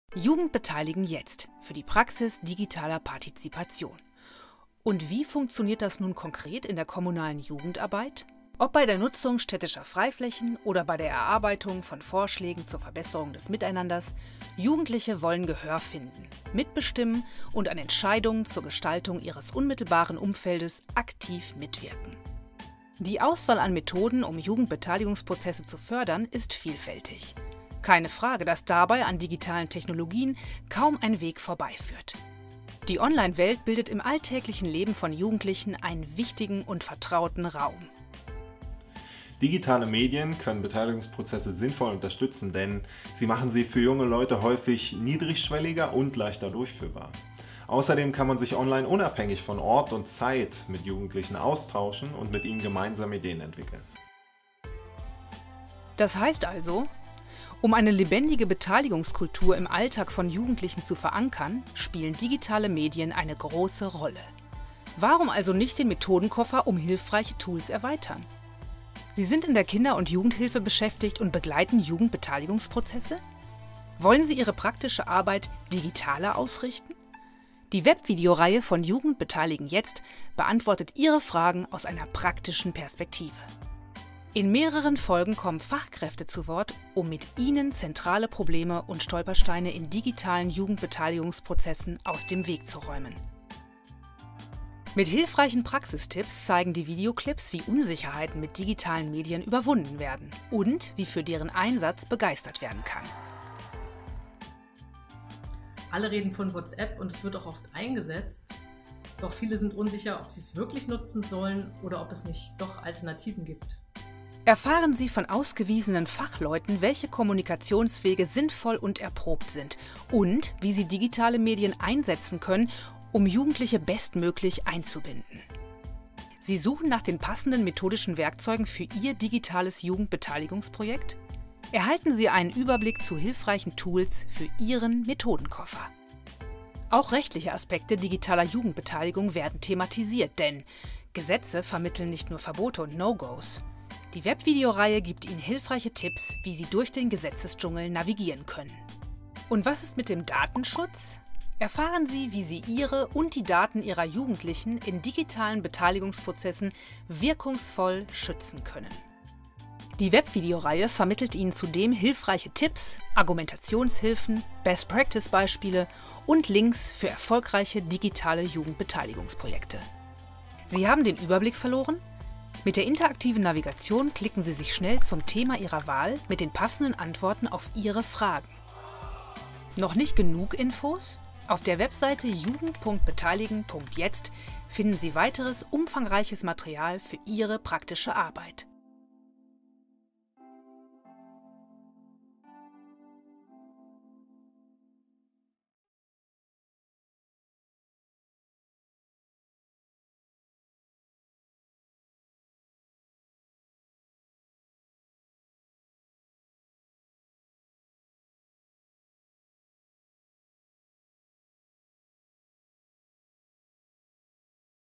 Jugend beteiligen jetzt für die Praxis digitaler Partizipation. Und wie funktioniert das nun konkret in der kommunalen Jugendarbeit? Ob bei der Nutzung städtischer Freiflächen oder bei der Erarbeitung von Vorschlägen zur Verbesserung des Miteinanders, Jugendliche wollen Gehör finden, mitbestimmen und an Entscheidungen zur Gestaltung ihres unmittelbaren Umfeldes aktiv mitwirken. Die Auswahl an Methoden, um Jugendbeteiligungsprozesse zu fördern, ist vielfältig. Keine Frage, dass dabei an digitalen Technologien kaum ein Weg vorbeiführt. Die Online-Welt bildet im alltäglichen Leben von Jugendlichen einen wichtigen und vertrauten Raum. Digitale Medien können Beteiligungsprozesse sinnvoll unterstützen, denn sie machen sie für junge Leute häufig niedrigschwelliger und leichter durchführbar. Außerdem kann man sich online unabhängig von Ort und Zeit mit Jugendlichen austauschen und mit ihnen gemeinsam Ideen entwickeln. Das heißt also, um eine lebendige Beteiligungskultur im Alltag von Jugendlichen zu verankern, spielen digitale Medien eine große Rolle. Warum also nicht den Methodenkoffer um hilfreiche Tools erweitern? Sie sind in der Kinder- und Jugendhilfe beschäftigt und begleiten Jugendbeteiligungsprozesse? Wollen Sie Ihre praktische Arbeit digitaler ausrichten? Die Webvideoreihe von Jugend beteiligen jetzt beantwortet Ihre Fragen aus einer praktischen Perspektive. In mehreren Folgen kommen Fachkräfte zu Wort, um mit Ihnen zentrale Probleme und Stolpersteine in digitalen Jugendbeteiligungsprozessen aus dem Weg zu räumen. Mit hilfreichen Praxistipps zeigen die Videoclips, wie Unsicherheiten mit digitalen Medien überwunden werden und wie für deren Einsatz begeistert werden kann. Alle reden von WhatsApp und es wird auch oft eingesetzt. Doch viele sind unsicher, ob sie es wirklich nutzen sollen oder ob es nicht doch Alternativen gibt. Erfahren Sie von ausgewiesenen Fachleuten, welche Kommunikationswege sinnvoll und erprobt sind und wie Sie digitale Medien einsetzen können, um Jugendliche bestmöglich einzubinden. Sie suchen nach den passenden methodischen Werkzeugen für Ihr digitales Jugendbeteiligungsprojekt? Erhalten Sie einen Überblick zu hilfreichen Tools für Ihren Methodenkoffer. Auch rechtliche Aspekte digitaler Jugendbeteiligung werden thematisiert, denn Gesetze vermitteln nicht nur Verbote und No-Gos. Die Webvideoreihe gibt Ihnen hilfreiche Tipps, wie Sie durch den Gesetzesdschungel navigieren können. Und was ist mit dem Datenschutz? Erfahren Sie, wie Sie Ihre und die Daten Ihrer Jugendlichen in digitalen Beteiligungsprozessen wirkungsvoll schützen können. Die Webvideoreihe vermittelt Ihnen zudem hilfreiche Tipps, Argumentationshilfen, Best-Practice-Beispiele und Links für erfolgreiche digitale Jugendbeteiligungsprojekte. Sie haben den Überblick verloren? Mit der interaktiven Navigation klicken Sie sich schnell zum Thema Ihrer Wahl mit den passenden Antworten auf Ihre Fragen. Noch nicht genug Infos? Auf der Webseite jugend.beteiligen.jetzt finden Sie weiteres umfangreiches Material für Ihre praktische Arbeit.